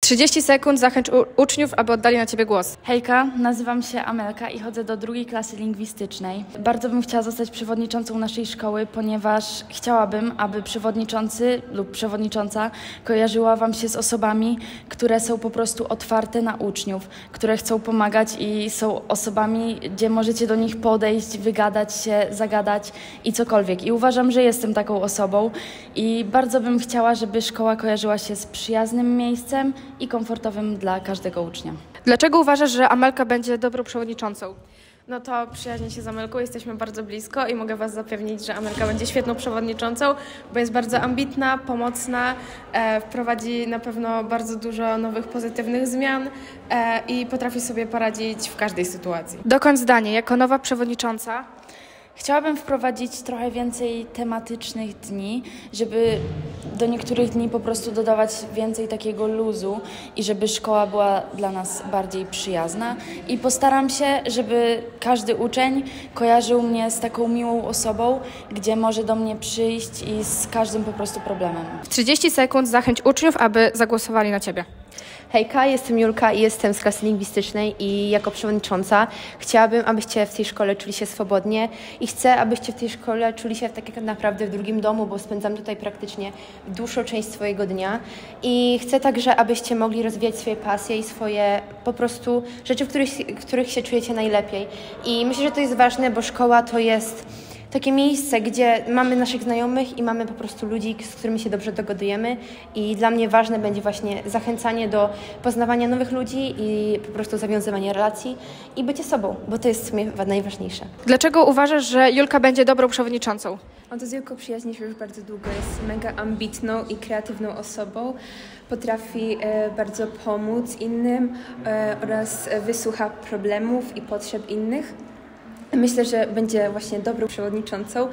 30 sekund, zachęć uczniów, aby oddali na ciebie głos. Hejka, nazywam się Amelka i chodzę do 2. klasy lingwistycznej. Bardzo bym chciała zostać przewodniczącą naszej szkoły, ponieważ chciałabym, aby przewodniczący lub przewodnicząca kojarzyła wam się z osobami, które są po prostu otwarte na uczniów, które chcą pomagać i są osobami, gdzie możecie do nich podejść, wygadać się, zagadać i cokolwiek. I uważam, że jestem taką osobą i bardzo bym chciała, żeby szkoła kojarzyła się z przyjaznym miejscem i komfortowym dla każdego ucznia. Dlaczego uważasz, że Amelka będzie dobrą przewodniczącą? No to przyjaźnię się z Amelką, jesteśmy bardzo blisko i mogę Was zapewnić, że Amelka będzie świetną przewodniczącą, bo jest bardzo ambitna, pomocna, wprowadzi na pewno bardzo dużo nowych pozytywnych zmian i potrafi sobie poradzić w każdej sytuacji. Dokończ zdanie. Jako nowa przewodnicząca Chciałabym wprowadzić trochę więcej tematycznych dni, żeby do niektórych dni po prostu dodawać więcej takiego luzu i żeby szkoła była dla nas bardziej przyjazna. I postaram się, żeby każdy uczeń kojarzył mnie z taką miłą osobą, gdzie może do mnie przyjść i z każdym po prostu problemem. w 30 sekund zachęć uczniów, aby zagłosowali na ciebie. Hejka, jestem Julka i jestem z klasy lingwistycznej i jako przewodnicząca chciałabym, abyście w tej szkole czuli się swobodnie i chcę, abyście w tej szkole czuli się tak jak naprawdę w drugim domu, bo spędzam tutaj praktycznie dłuższą część swojego dnia i chcę także, abyście mogli rozwijać swoje pasje i swoje po prostu rzeczy, w których się czujecie najlepiej. I myślę, że to jest ważne, bo szkoła to jest takie miejsce, gdzie mamy naszych znajomych i mamy po prostu ludzi, z którymi się dobrze dogadujemy i dla mnie ważne będzie właśnie zachęcanie do poznawania nowych ludzi i po prostu zawiązywanie relacji i bycie sobą, bo to jest w sumie najważniejsze. Dlaczego uważasz, że Julka będzie dobrą przewodniczącą? On to z Julką przyjaźni się już bardzo długo, jest mega ambitną i kreatywną osobą. Potrafi bardzo pomóc innym oraz wysłucha problemów i potrzeb innych. Myślę, że będzie właśnie dobrą przewodniczącą,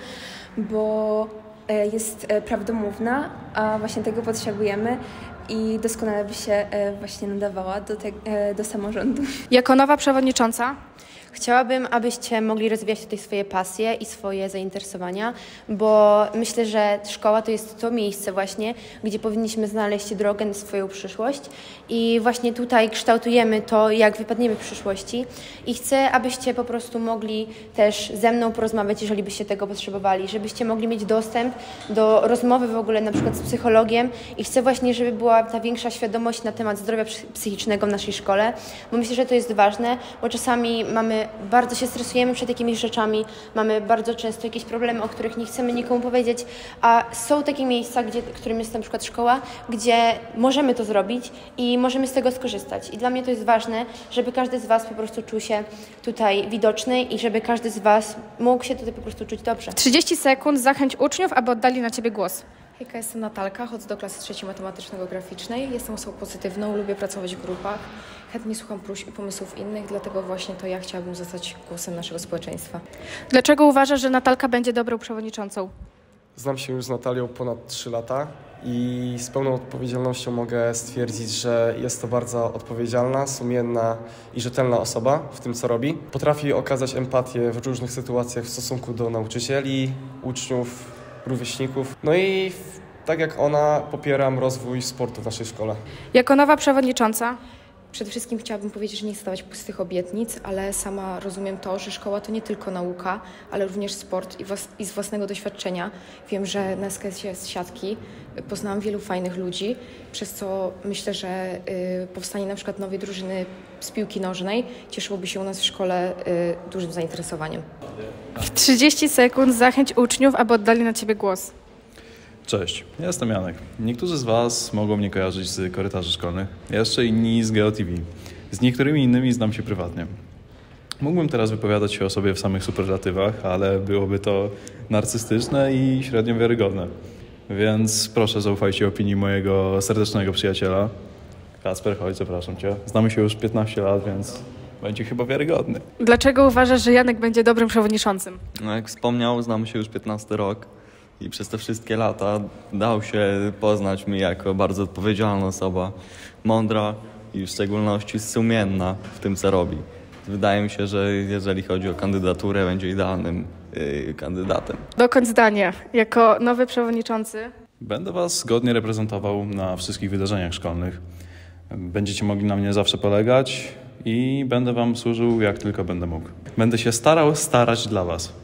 bo jest prawdomówna, a właśnie tego potrzebujemy i doskonale by się właśnie nadawała do samorządu. Jako nowa przewodnicząca Chciałabym, abyście mogli rozwijać tutaj swoje pasje i swoje zainteresowania, bo myślę, że szkoła to jest to miejsce właśnie, gdzie powinniśmy znaleźć drogę na swoją przyszłość i właśnie tutaj kształtujemy to, jak wypadniemy w przyszłości i chcę, abyście po prostu mogli też ze mną porozmawiać, jeżeli byście tego potrzebowali, żebyście mogli mieć dostęp do rozmowy w ogóle na przykład z psychologiem i chcę właśnie, żeby była ta większa świadomość na temat zdrowia psychicznego w naszej szkole, bo myślę, że to jest ważne, bo czasami bardzo się stresujemy przed jakimiś rzeczami, mamy bardzo często jakieś problemy, o których nie chcemy nikomu powiedzieć, a są takie miejsca, którym jest na przykład szkoła, gdzie możemy to zrobić i możemy z tego skorzystać. I dla mnie to jest ważne, żeby każdy z Was po prostu czuł się tutaj widoczny i żeby każdy z Was mógł się tutaj po prostu czuć dobrze. 30 sekund zachęć uczniów, aby oddali na ciebie głos. Hejka, jestem Natalka, chodzę do klasy 3 matematyczno-graficznej. Jestem osobą pozytywną, lubię pracować w grupach, chętnie słucham próśb i pomysłów innych, dlatego właśnie to ja chciałabym zostać głosem naszego społeczeństwa. Dlaczego uważasz, że Natalka będzie dobrą przewodniczącą? Znam się już z Natalią ponad 3 lata i z pełną odpowiedzialnością mogę stwierdzić, że jest to bardzo odpowiedzialna, sumienna i rzetelna osoba w tym, co robi. Potrafi okazać empatię w różnych sytuacjach w stosunku do nauczycieli, uczniów, rówieśników. No i tak jak ona, popieram rozwój sportu w naszej szkole. Jako nowa przewodnicząca Przede wszystkim chciałabym powiedzieć, że nie chcę dawać pustych obietnic, ale sama rozumiem to, że szkoła to nie tylko nauka, ale również sport i z własnego doświadczenia. Wiem, że na SKS-ie z siatki poznałam wielu fajnych ludzi, przez co myślę, że powstanie na przykład nowej drużyny z piłki nożnej cieszyłoby się u nas w szkole dużym zainteresowaniem. w 30 sekund zachęć uczniów, aby oddali na ciebie głos. Cześć, ja jestem Janek. Niektórzy z Was mogą mnie kojarzyć z korytarzy szkolnych, jeszcze inni z GeoTV. Z niektórymi innymi znam się prywatnie. Mógłbym teraz wypowiadać się o sobie w samych superlatywach, ale byłoby to narcystyczne i średnio wiarygodne. Więc proszę, zaufajcie opinii mojego serdecznego przyjaciela. Kacper, chodź, zapraszam Cię. Znamy się już 15 lat, więc będzie chyba wiarygodny. Dlaczego uważasz, że Janek będzie dobrym przewodniczącym? No jak wspomniał, znamy się już 15 rok i przez te wszystkie lata dał się poznać mi jako bardzo odpowiedzialna osoba, mądra i w szczególności sumienna w tym, co robi. Wydaje mi się, że jeżeli chodzi o kandydaturę, będzie idealnym kandydatem. Dokończ zdanie. Jako nowy przewodniczący Będę Was godnie reprezentował na wszystkich wydarzeniach szkolnych. Będziecie mogli na mnie zawsze polegać i będę wam służył jak tylko będę mógł. Będę się starać dla was.